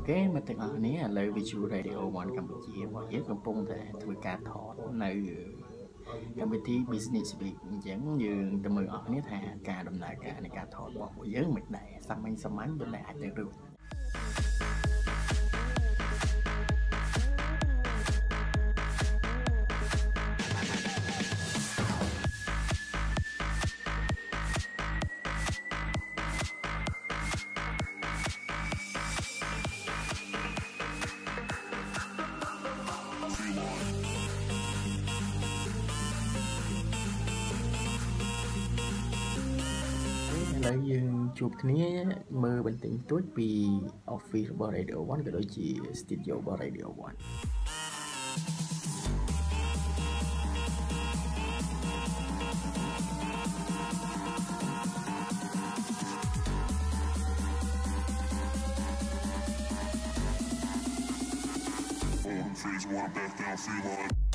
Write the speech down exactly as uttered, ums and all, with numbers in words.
Ok, mà tiếng ở này là Visual Radio One Cambodia và giới công pung thì tôi cả thọ nơi Cambodia Business Week giống như từ mười ở này thà cả đầm lại cả này cả thọ bỏ của giới mình này xăm anh xăm ánh bên này hạt được rồi. Lấy dương chụp này mơ bình tĩnh tốt vì office của Radio One cái đôi chỉ studio của Radio One. Freeze, wanna back down, feel like